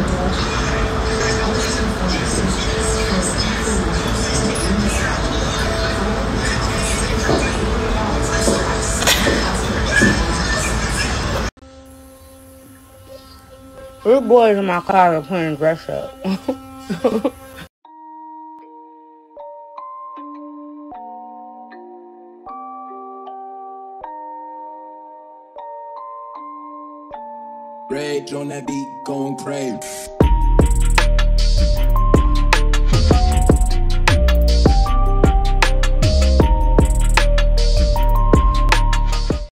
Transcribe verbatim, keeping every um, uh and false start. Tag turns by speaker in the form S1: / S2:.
S1: These boys in my car are playing dress up.
S2: Rage on that beat, going crazy.